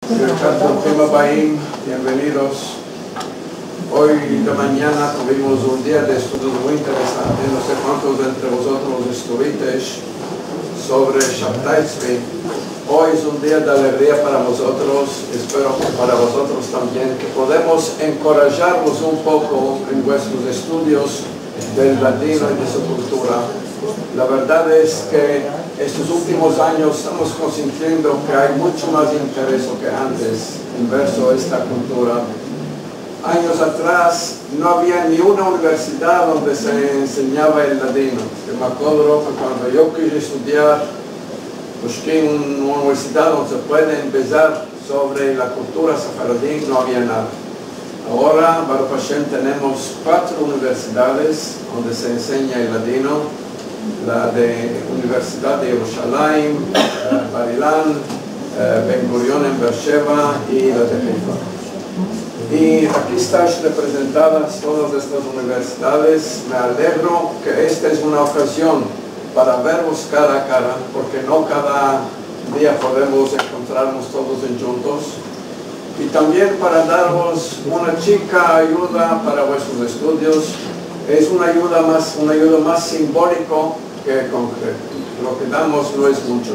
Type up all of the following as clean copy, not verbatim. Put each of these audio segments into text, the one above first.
Bרוכים הבאים, bienvenidos. Hoy de mañana tuvimos un día de estudios muy interesante. No sé cuántos de entre vosotros estuvisteis sobre Shabtai Tzvi. Hoy es un día de alegría para vosotros, espero que para vosotros también, que podemos encorajarlos un poco en vuestros estudios del latino y de su cultura. La verdad es que estos últimos años estamos consintiendo que hay mucho más interés que antes en verso esta cultura. Años atrás no había ni una universidad donde se enseñaba el latino. Yo me acuerdo que cuando yo quise estudiar, busqué una universidad donde se puede empezar sobre la cultura sefaradí, no había nada. Ahora, Baruch Hashem, tenemos 4 universidades donde se enseña el latino: la de Universidad de Jerusalén, Bar Ilan, Ben Gurion en Beersheba y la de Haifa. Y aquí están representadas todas estas universidades. Me alegro que esta es una ocasión para verlos cara a cara, porque no cada día podemos encontrarnos todos juntos. Y también para daros una chica ayuda para vuestros estudios. Es una ayuda más simbólico que concreto. Lo que damos no es mucho.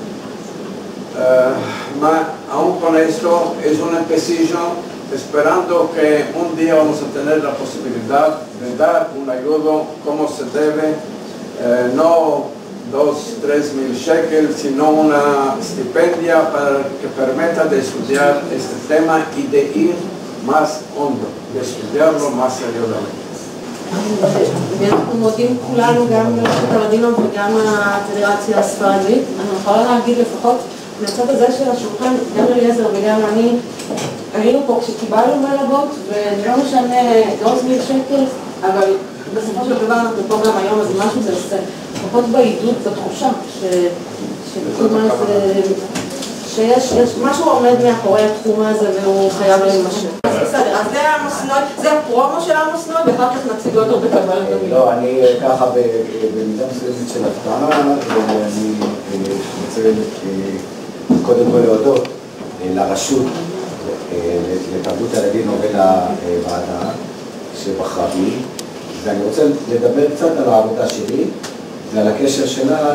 Aún con esto es un empecillo, esperando que un día vamos a tener la posibilidad de dar una ayuda como se debe, no 2-3 mil shekels, sino una estipendia para que permita de estudiar este tema y de ir más hondo, de estudiarlo más seriosamente. אנחנו מודים כולנו, גם לרשות הלדינו וגם הפדרציה הספרדית. אני יכולה להגיד לפחות מהצד הזה של השולחן, גם אליעזר וגם אני היינו פה כשקיבלנו מלגות, ולא משנה 2,000 שקל, אבל בסופו של דבר אנחנו פה גם היום, אז משהו זה עושה, לפחות בעידוד, בתחושה שיש משהו עומד מאחורי התחום הזה והוא חייב להימשך. בסדר, אז זה המסנוי, זה הפרומו של המסנוי, ואחר כך נציג אותו בקבלת המילה. לא, אני ככה במידה מסוימת של הפתעה, ואני רוצה קודם כל להודות לרשות, לתרבות הלדינו ולוועדה שבחרה בי, ואני רוצה לדבר קצת על העבודה שלי ועל הקשר שלה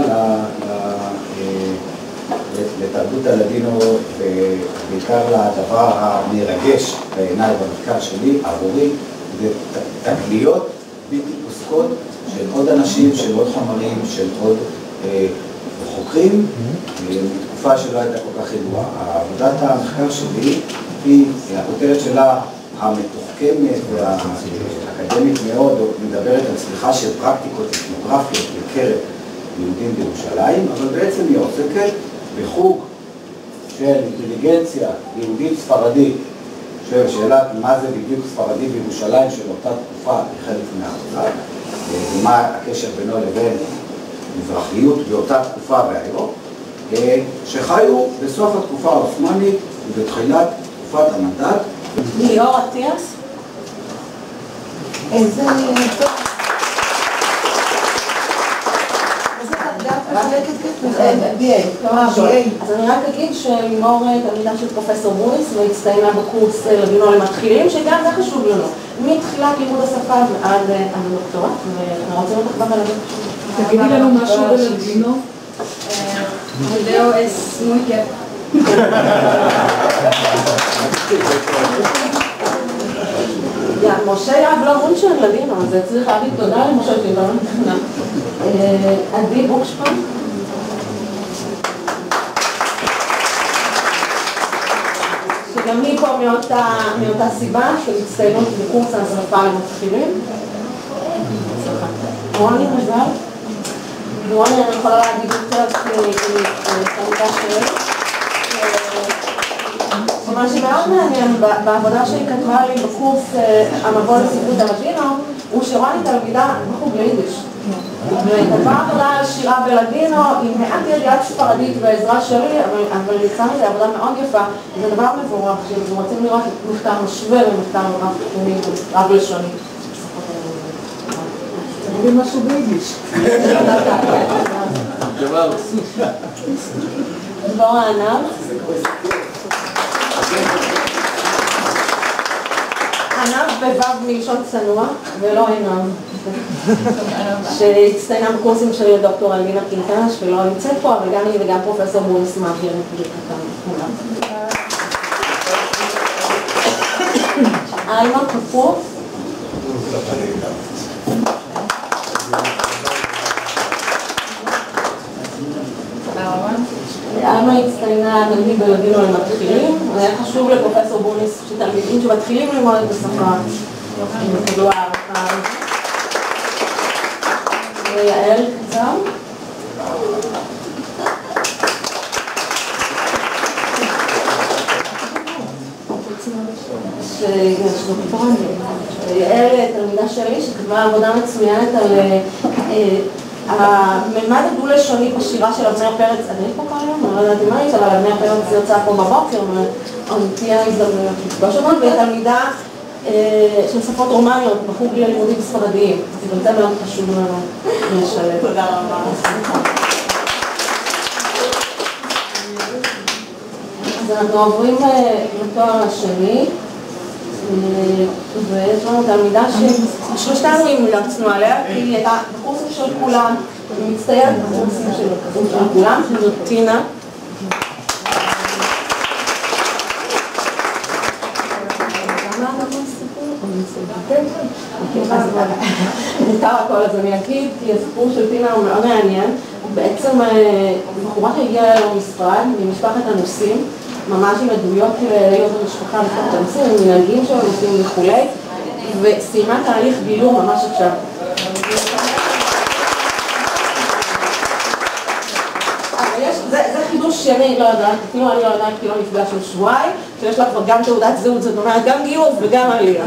לתרבות הלדינו, ובעיקר לדבר המרגש בעיניי במחקר שלי, עבורי, זה תגליות בלתי פוסקות של עוד אנשים, של עוד חומרים, של עוד חוקרים, מתקופה שלא הייתה כל כך ידועה. עבודת המחקר שלי היא, הכותרת שלה המתוחכמת והאקדמית מאוד, מדברת על צליחה של פרקטיקות אתנוגרפיות בקרב יהודים בירושלים, אבל בעצם היא עוסקת בחוג של אינטליגנציה יהודית ספרדית, שאלה מה זה בדיוק ספרדי בירושלים של אותה תקופה כחלק מהעבודה, ומה הקשר בינו לבין מזרחיות באותה תקופה והיום, שחיו בסוף התקופה העות'מאנית ובתחילת תקופת המנדט. ליאור אטיאס? איזה אז אני רק אגיד שלימור תלמידה של פרופסור בוניס והצטיינה בקורס לדינו למתחילים, שגם זה חשוב לנו, מתחילת לימוד השפה ועד הדוקטורט, ואנחנו רוצים אותך במלגות. תגידי לנו משהו בלדינו. Video es muy que משה יעב לא מונשן לדינו, אז צריך להגיד תודה למשה שהיא לא נכנע. עדי בוקשפן. שגם היא פה מאותה סיבה של הצטיינות בקורס השפה למתחילים. רוני מזל. רוני אני יכולה להגיד יותר כתלמידה שלי. מה שמאוד מעניין בעבודה שהיא כתבה לי בקורס המבוא לספרות הלדינו, הוא שרוני תלמידה בחוג ליידיש. וכתבה עבודה על שירה בלדינו עם מעט ידיעת ספרדית ועזרה שלי, אבל יצא מזה עבודה מאוד יפה. זה דבר מבורך, שאתם רוצים לראות מחקר משווה ומחקר רב-תחומי רב-לשוני. תגידי משהו ביידיש. דבורה ענב. ענב בבב מלשון צנוע, ולא עינב. שהצטיינה בקורסים של דוקטור אלבינה קינטש, ולא נמצאת פה, אבל גם היא וגם פרופסור בוריס מעביר את ברכתם כולם. אלמה כפור. אלמה הצטיינה תלמיד בלדינו למתחילים, היה חשוב לפרופסור בוריס שתלמידים שמתחילים ללמוד את השפה יקבלו הערכה. ויעל קצר. יעל תלמידה שלי שכתבה עבודה מצוינת על הממד הדו-לשוני בשירה של אבנר פרץ, אני פה כיום, אני לא יודעת מה היא, אבל אבנר פרץ יוצאה פה בבוקר, תהיה הזדמנות לפגוש אותנו, והיא תלמידה של שפות רומניות בחוג ללימודים ספרדיים, אז זה מאוד חשוב לנו לשלב. תודה רבה. אז אנחנו עוברים לתואר השני, ויש לנו תלמידה ששלושתנו המלצנו עליה, כי היא הייתה בקורסים של כולם, היא מצטיינת בקורסים של כולם, זאת טינה. מותר הכל, אז אני אגיד, כי הסיפור של טינה הוא מאוד מעניין. בעצם בחורה שהגיעה אלינו משרד, ממשפחת הנוסעים, ממש עם עדויות להיות במשפחה לפחות הנוסעים, עם מנהגים של הנוסעים וכולי, וסיימה תהליך גילום ממש עכשיו. זה חידוש שאני לא יודעת, אפילו אני לא יודעת כי לא נפגשנו שבועיים, שיש לה כבר גם תעודת זהות, זאת אומרת גם גיוס וגם עלייה.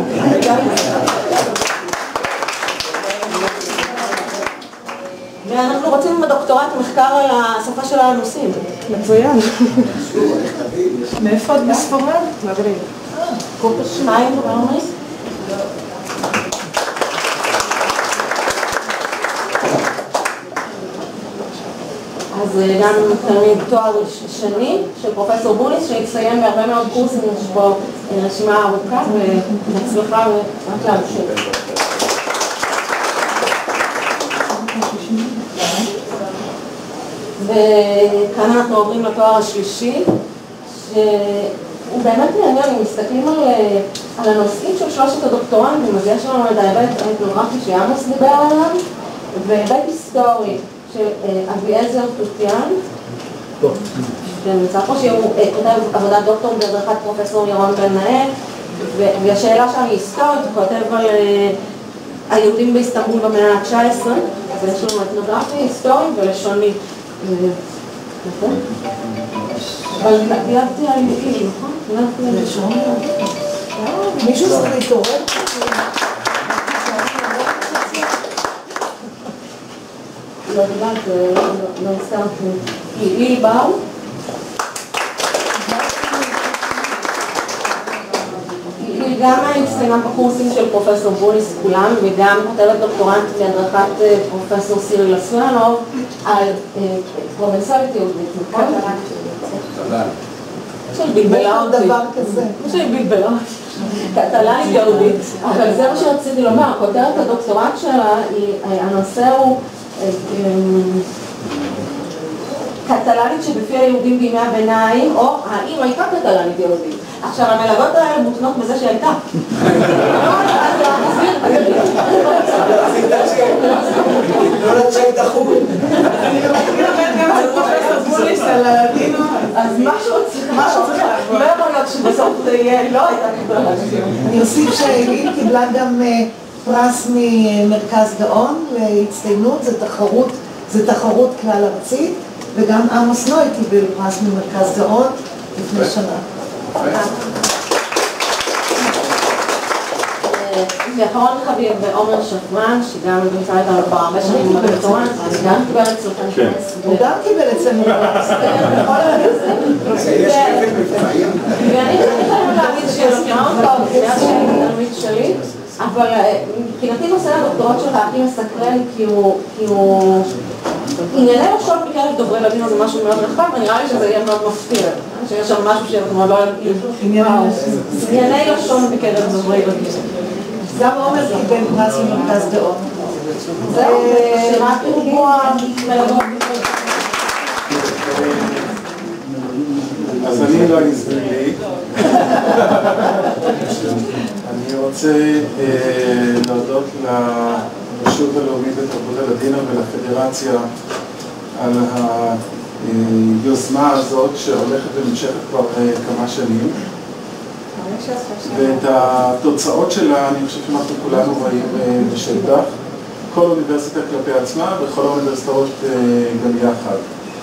ואנחנו רוצים בדוקטורט מחקר על השפה של הנוסעים. מצוין. מאיפה את בספרד? מדהים. קורס 2 ואומרי? אז גם תלמיד תואר שני של פרופסור בוריס שהצטיין בהרבה מאוד קורסים, יש בו רשימה ארוכה ונצליחה רק להמשיך. וכאן אנחנו עוברים לתואר השלישי, שהוא באמת מעניין, אם מסתכלים על הנושאים של שלושת הדוקטורנטים, אז יש לנו את ההיבט האתנוגרפי שעמוס דיבר עליו, והיבט היסטורי של אביעזר תותיאן, שנמצא פה שהוא כותב עבודת דוקטור בהדרכת פרופסור ירון בן נאה, והשאלה שם היא היסטורית, הוא כותב על היהודים באיסטנבול במאה ה-19, ויש לנו אתנוגרפי, היסטורי ולשוני. נכון? אבל דייבתי על יעיל, נכון? דייבתי על לשוני. מישהו צריך להתעורר? לא יודעת, לא הזכרתי. יעיל באו. היא גם הצטיינה בקורסים של פרופסור בוריס כולם, וגם כותבת דוקטורנט בהדרכת פרופסור סיריל אסלנוב על פרובנסלית יהודית, נכון? של בלבלה אותי. של בלבלה אותי. קטלנית יהודית. אבל זה מה שרציתי לומר, כותרת הדוקטורט שלה, הנושא הוא קטלנית שבפי היהודים בימי הביניים, או האם הייתה קטלנית יהודית. עכשיו, המלגות האלה מותנות בזה שהייתה. לא לצ'ק דחוי. אני מדברת גם על פרופסור בוריס על הלדינו, אז משהו צריך לעבור. לא יכול להיות שבסוף זה יהיה, לא הייתה קטלנית. אני אוסיף שהיליל קיבלה גם פרס ממרכז גאון להצטיינות, זה תחרות כלל ארצית, וגם עמוס נוי קיבל פרס ממרכז גאון לפני שנה. ואחרון חביב ועומר שפרן, שגם נמצא איתנו כבר הרבה שנים בדוקטורט, אז גם קיבל אצלכם. הוא גם קיבל אצלנו פרס. ואני חייבת להגיד שלוקרה אותו, זה היה תלמיד שלי, אבל מבחינתי נושא הדוקטורט שלך הכי מסקרן, כי הוא ענייני לשאול בקרב דוברי לדינו זה משהו מאוד רחב, ונראה לי שזה יהיה מאוד מפתיע. שיש שם משהו שאנחנו לא ענייני לשון בקרב דוברי יידיש. גם עומר קיבל פרס ממרכז דאון. ורק רובוע... אז אני לא אסביר לי. אני רוצה להודות לרשות הלאומית לתרבות הלדינו ולפדרציה על היוזמה הזאת שהולכת ונמשכת כבר כמה שנים. ואת התוצאות שלה אני חושב שאנחנו כולנו רואים בשטח. כל אוניברסיטה כלפי עצמה וכל האוניברסיטאות גם יחד.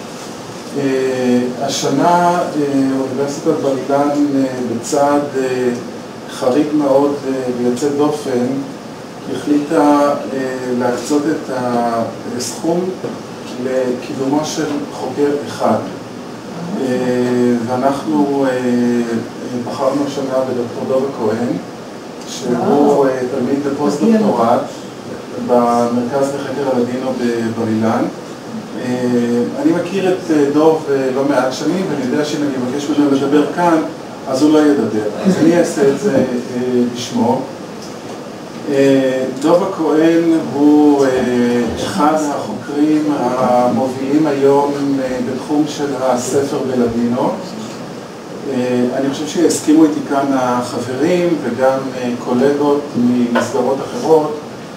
השנה אוניברסיטת בר אילן בצעד חריג מאוד ויוצא דופן החליטה להקצות את הסכום לקידומו של חוקר אחד. ואנחנו בחרנו השנה בדוקטור דובה כהן, שהוא תלמיד בפוסט-דוקטורט במרכז לחקר הלדינו בבר אילן. אני מכיר את דוב לא מעט שנים, ואני יודע שאם אני מבקש ממנו לדבר כאן, אז הוא לא ידבר. אז אני אעשה את זה בשמו. דובה כהן הוא אחד החוקרים המובילים היום בתחום של הספר בלדינו. אני חושב שהסכימו איתי כאן החברים וגם קולגות ממסגרות אחרות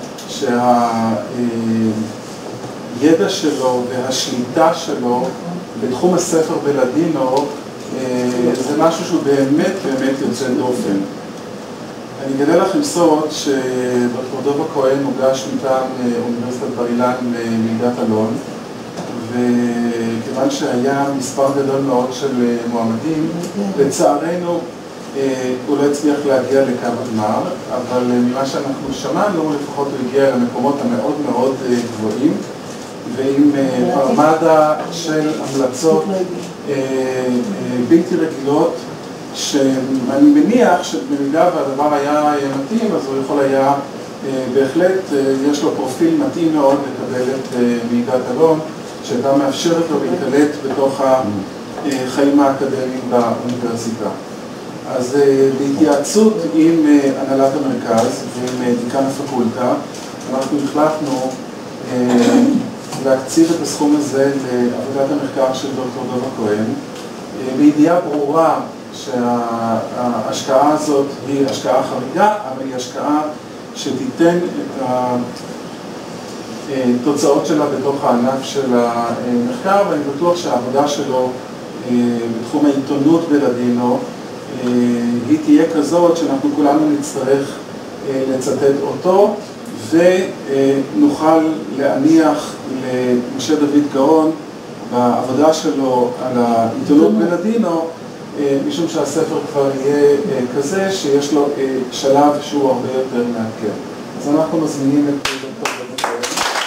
שהידע שלו והשליטה שלו בתחום הספר בלדינו זה משהו שהוא באמת יוצא דופן. אני אגלה לכם סוד שדוקטור דובה כהן הוגש מטעם אוניברסיטת בר אילן למלגת אלון, וכיוון שהיה מספר גדול מאוד של מועמדים, לצערנו הוא לא הצליח להגיע לקו הגמר, אבל ממה שאנחנו שמענו, לפחות הוא הגיע למקומות המאוד מאוד גבוהים, ועם ארמדה של המלצות בלתי רגילות, שאני מניח שבמידה והדבר היה מתאים, אז הוא יכול היה בהחלט, יש לו פרופיל מתאים מאוד לקבל את מלגת אלון, שגם מאפשרת לו להתקלט בתוך החיים האקדמיים באוניברסיטה. אז בהתייעצות עם הנהלת המרכז ועם דיקן הפקולטה, אנחנו החלטנו להקציב את הסכום הזה לעבודת המחקר של דוקטור דובה כהן, בידיעה ברורה שההשקעה הזאת היא השקעה חריגה, אבל היא השקעה שתיתן את התוצאות שלה בתוך הענף של המחקר, ואני בטוח שהעבודה שלו בתחום העיתונות בלדינו היא תהיה כזאת שאנחנו כולנו נצטרך לצטט אותו, ונוכל להניח למשה דוד גאון בעבודה שלו על העיתונות בלדינו, משום שהספר כבר יהיה כזה שיש לו שלב שהוא הרבה יותר מעדכן. אז אנחנו מזמינים את דוקטור דובה כהן.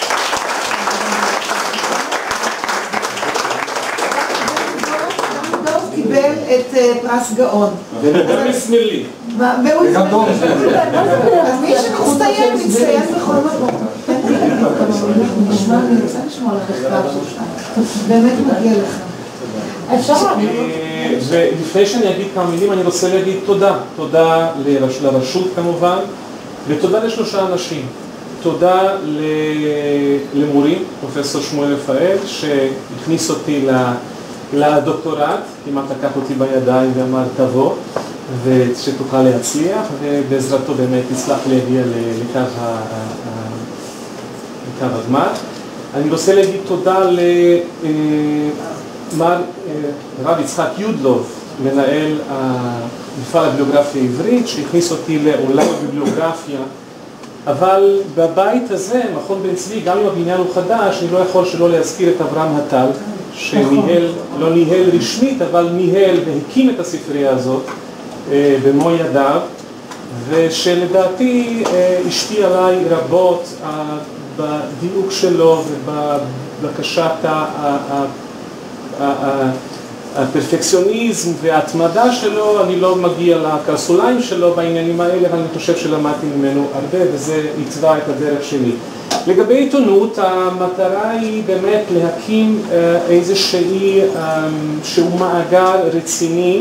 דוב קיבל את פרס גאון. וגם מסמלי. וגם דוב. אז מי שמצטיין, מצטיין בכל מקום. אני רוצה לשמוע על המחקר שלך. באמת מגיע לך. אפשר? ולפני שאני אגיד כמה מילים, אני רוצה להגיד תודה לרשות כמובן, ותודה לשלושה אנשים. תודה למורים, פרופסור שמואל רפאל, שהכניס אותי לדוקטורט, כמעט לקח אותי בידיים ואמר תבוא, ושתוכל להצליח, ובעזרתו באמת הצלח להגיע לקו הגמר. אני רוצה להגיד תודה מר רב יצחק יודלוב, מנהל מפעל הביבליוגרפיה העברית, שהכניס אותי לעולם הביבליוגרפיה, אבל בבית הזה, מכון בן צבי, גם אם הבניין הוא חדש, אני לא יכול שלא להזכיר את אברהם הטל, שניהל, לא ניהל רשמית, אבל ניהל והקים את הספרייה הזאת במו ידיו, ושלדעתי השפיע עליי רבות בדיוק שלו ובבקשת הפרפקציוניזם וההתמדה שלו. אני לא מגיע לקרסוליים שלו בעניינים האלה, אבל אני חושב שלמדתי ממנו הרבה, וזה יצבע את הדרך שלי. לגבי עיתונות, המטרה היא באמת להקים שהוא מעגל רציני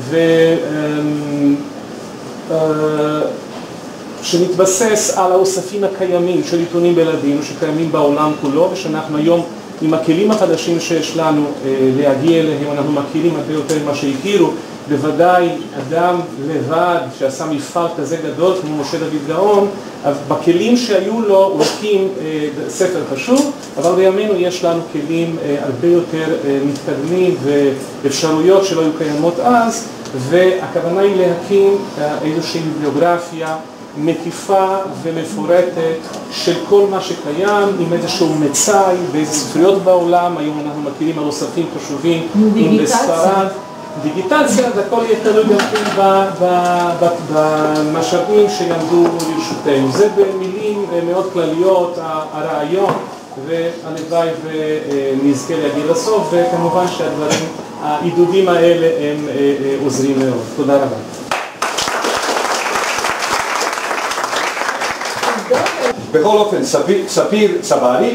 שמתבסס על האוספים הקיימים של עיתונים בלדינו שקיימים בעולם כולו, ושאנחנו היום עם הכלים החדשים שיש לנו להגיע אליהם, אנחנו מכירים הרבה יותר ממה שהכירו. בוודאי אדם לבד שעשה מפעל כזה גדול כמו משה דוד גאון, בכלים שהיו לו הוא הקים ספר חשוב, אבל בימינו יש לנו כלים הרבה יותר מתקדמים ואפשרויות שלא היו קיימות אז, והכוונה היא להקים איזושהי ביוגרפיה מקיפה ומפורטת של כל מה שקיים, עם איזשהו מצאי באיזה ספריות בעולם. היום אנחנו מכירים על אוספים חשובים, אם בספרד. דיגיטציה, זה הכל יהיה תלוי גם במשאבים שיעמדו לרשותנו. זה במילים מאוד כלליות, הרעיון, והלוואי ונזכה להגיע לסוף, וכמובן העידודים האלה הם עוזרים מאוד. תודה רבה. בכל אופן, ספיר צברי,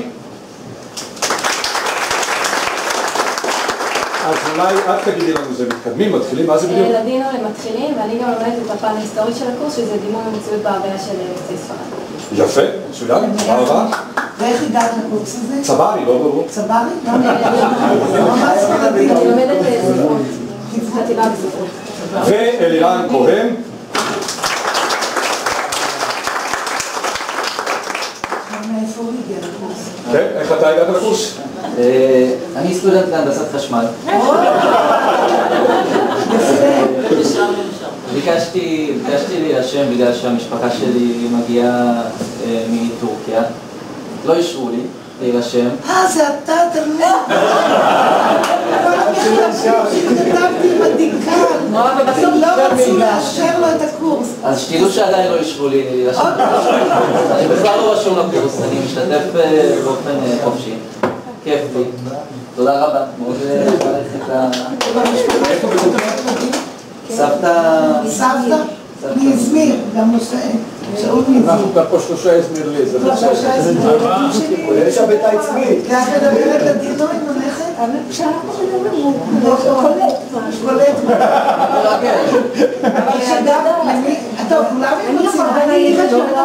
אז אולי את תגידי לנו, זה מתקדמים, מתחילים, מה זה בדיוק? לדינו למתחילים, ואני גם לומדת את הפן ההיסטורי של הקורס, שזה דימוי המציאות בהוויה של יוצאי ספרד. יפה, מצוין, מה רבה? ואיך הגעת לקורס הזה? צברי, לא ברור. צברי? ממש ספרדית. אני לומדת ספרות, חטיבה בספרות. ואלירן כהן. מאיפה הוא הגיע לקורס? כן, איך אתה הגעת לקורס? אני סטודנט להנדסת חשמל. ביקשתי להירשם בגלל שהמשפחה שלי מגיעה מטורקיה. לא אישרו לי להירשם. זה אתה, תרנן. כל המכתבים שכתבתי עם הדיקן, הם לא רצו לאשר לו את הקורס. אז שתדעו שעדיין לא אישרו לי להירשם. אני בכלל לא רשום לקורס, אני משתתף באופן חופשי. כיף לי. תודה רבה. מאוד מברך את סבתא? מאזמיר, גם שאול מאזמיר. אנחנו כבר פה שלושה הזמיר לי, זה כבר שלושה הזמיר. יש הרבה תעצמית. ואת מדברת לדינו עם הנכד? כשאנחנו מדברים, הוא קולט. אבל שגם, טוב, כולם הם רוצים, אני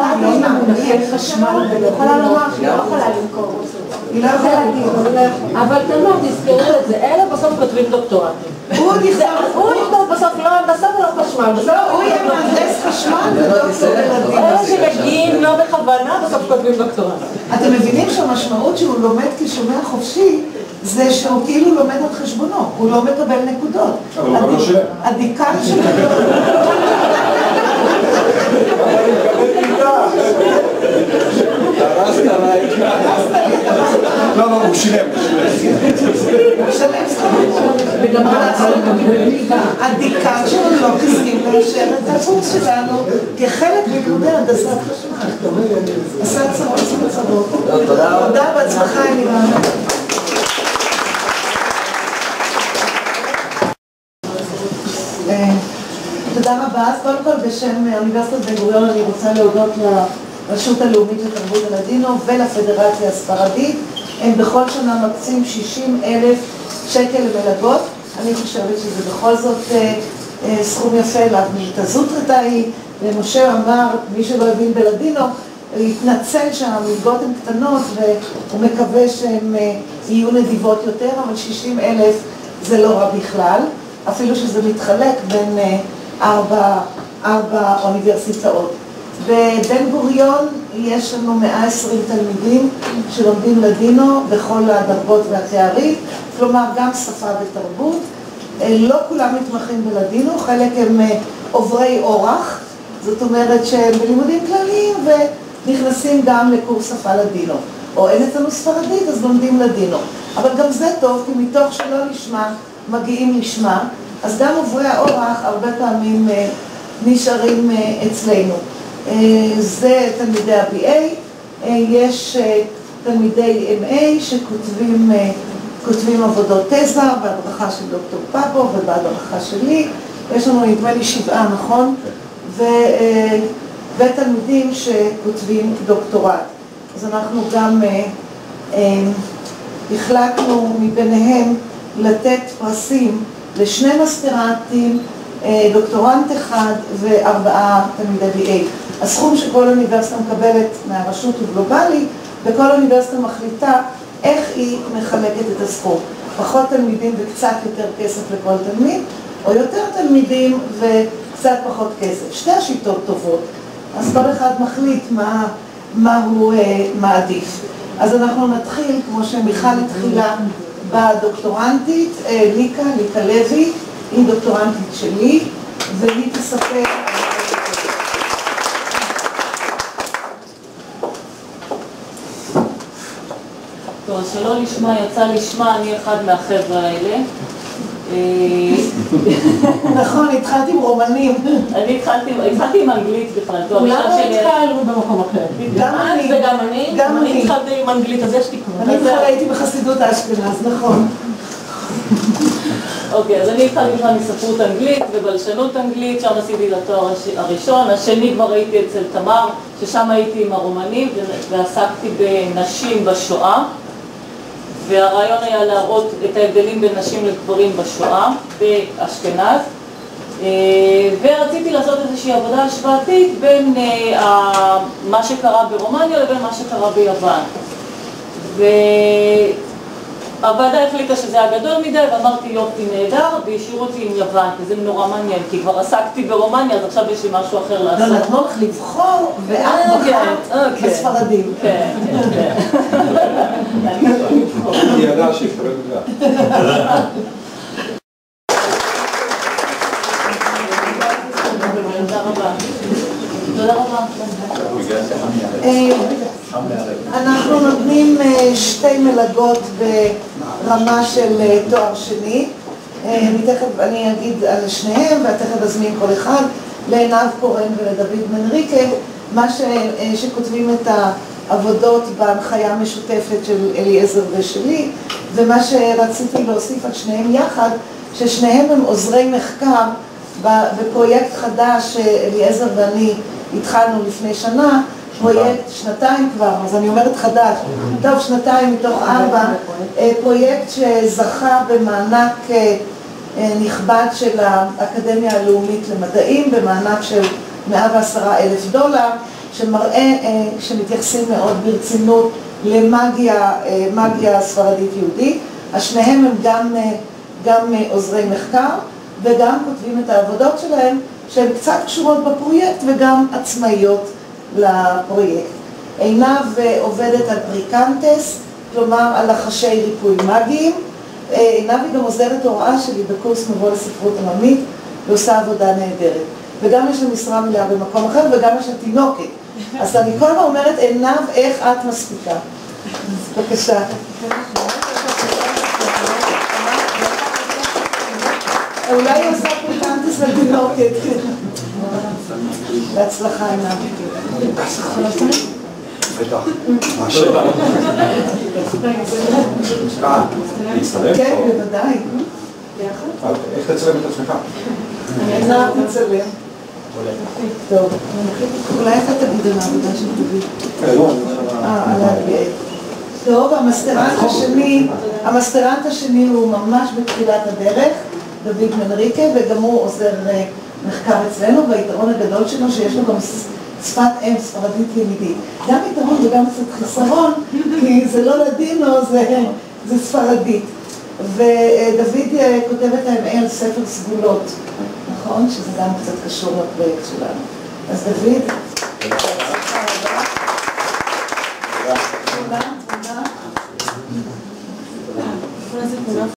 חשמל, אני יכולה לומר שהיא לא יכולה למכור. היא לא יכולה להגיד. אבל תמיד תזכרו את זה, אלה בסוף כותבים דוקטורטים. הוא יכתוב בסוף לא הנדסה ולא חשמל. הוא יהיה מהנדס חשמל ודוקטור ילדים. אלה שמגיעים לא בכוונה בסוף כותבים דוקטורט. אתם מבינים שהמשמעות שהוא לומד כשומע חופשי זה שהוא כאילו לומד על חשבונו, הוא לא מקבל נקודות. אבל הוא גם לא שואל. הדיקן שלו. לא, הוא שילם. וגם הדיקן שלנו לא הסכים לאשר את הקורס שלנו כחלק מלימודי הנדסת חשמל. עשה צרות. תודה בהצלחה, אלירן. תודה רבה. אז קודם כל בשם אוניברסיטת בן גוריון אני רוצה להודות לרשות הלאומית לתרבות הלדינו ולפדרציה הספרדית. הם בכל שנה מקצים 60,000 שקל למלגות. אני חושבת שזה בכל זאת סכום יפה להתנזות רטאי. ומשה אמר, מי שלא הבין בלדינו, התנצל שהמלגות הן קטנות והוא מקווה שהן יהיו נדיבות יותר, אבל 60,000 זה לא רע בכלל, אפילו שזה מתחלק בין ארבע אוניברסיטאות. בבן גוריון יש לנו 120 תלמידים שלומדים לדינו בכל הדרגות והתארים, כלומר גם שפה ותרבות. לא כולם מתמחים בלדינו, חלק הם עוברי אורח, זאת אומרת שהם בלימודים כלליים ונכנסים גם לקורס שפה לדינו. או אין אצלנו ספרדית אז לומדים לדינו. אבל גם זה טוב, כי מתוך שלא לשמה מגיעים לשמה, אז גם עוברי האורח הרבה פעמים נשארים אצלנו. זה תלמידי ה-BA, יש תלמידי MA שכותבים עבודות תזה בהדרכה של דוקטור פאפו ובהדרכה שלי. יש לנו נדמה לי 7, נכון? ותלמידים שכותבים דוקטורט. אז אנחנו גם החלטנו מביניהם לתת פרסים לשני מסטרנטים, דוקטורנט אחד ו4 תלמידי BA. הסכום שכל אוניברסיטה מקבלת מהרשות הוא גלובלי, וכל אוניברסיטה מחליטה איך היא מחלקת את הסכום. פחות תלמידים וקצת יותר כסף לכל תלמיד, או יותר תלמידים וקצת פחות כסף. שתי השיטות טובות, אז כל אחד מחליט מה הוא מעדיף. אז אנחנו נתחיל, כמו שמיכל התחילה, בדוקטורנטית, ליקה לוי, היא דוקטורנטית שלי, והיא תספר... טוב, שלא לשמה, יצא לשמה, אני אחד מהחבר'ה האלה. נכון, התחלתי עם רומנים. אני התחלתי עם אנגלית בכלל. כולנו התחלנו במקום אחר. גם אני. וגם אני. גם אני. התחלתי עם אנגלית, אז יש תיקון. אני בכלל הייתי בחסידות אשכנז, נכון. אוקיי, אז אני התחלתי בכלל מספרות אנגלית ובלשנות אנגלית, שם עשיתי לתואר הראשון. השני כבר הייתי אצל תמר, ששם הייתי עם הרומנים ועסקתי בנשים בשואה. והרעיון היה להראות את ההבדלים בין נשים לגברים בשואה באשכנז, ורציתי לעשות איזושהי עבודה השוואתית בין מה שקרה ברומניה לבין מה שקרה ביוון. והוועדה החליטה שזה היה גדול מדי, ואמרתי יופי נהדר, והשאירו אותי עם יוון, וזה נורא מעניין, כי כבר עסקתי ברומניה, אז עכשיו יש לי משהו אחר לעשות. לא, נתנו לך לבחור, ואת בחרת בספרדים. כן, כן. היא ידעה שיפרד בגלל. תודה רבה. תודה רבה. אנחנו נותנים 2 מלגות ברמה של תואר שני. אני אגיד על שניהם, ותכף אזמין כל אחד, לעינב קורן ולדוד מנריקה, מה שכותבים את העבודות בהנחיה משותפת של אליעזר ושלי, ומה שרציתי להוסיף על שניהם יחד, ששניהם הם עוזרי מחקר בפרויקט חדש שאליעזר ואני התחלנו לפני שנה, פרויקט 2 כבר, אז אני אומרת חדש, טוב 2 מתוך 4, פרויקט שזכה במענק נכבד של האקדמיה הלאומית למדעים, במענק של $110,000, שמראה שמתייחסים מאוד ברצינות למאגיה ספרדית יהודית. השניהם הם גם עוזרי מחקר וגם כותבים את העבודות שלהם שהן קצת קשורות בפרויקט וגם עצמאיות לפרויקט. עינב עובדת על פריקנטס, כלומר על לחשי ריפוי מגיים. עינב היא גם עוזרת הוראה שלי בקורס מבוא לספרות עממית ועושה עבודה נהדרת. וגם יש לה משרה מלאה במקום אחר וגם יש לה תינוקת. אז אני כל הזמן אומרת, עינב, איך את מספיקה? בבקשה. אולי היא עושה פריקנטס לתינוקת. בהצלחה עינב. בטח. מה שבא? להצטרף? כן, בוודאי. איך תצלם את עצמך? עינב תצלם. טוב, אולי אתה תגיד על העבודה של דוד. על ה-BA. טוב, המסטרנט השני הוא ממש בתחילת הדרך, דוד מנריקה, וגם הוא עוזר מחקר אצלנו, והיתרון הגדול שלו שיש לו גם שפת אם ספרדית ילידית. גם יתרון וגם קצת חיסרון, כי זה לא לדינו, זה ספרדית. ודוד כותב את ה-MA על ספר סגולות, נכון? שזה גם קצת קשור לפרויקט שלנו. אז דוד, תודה. תודה.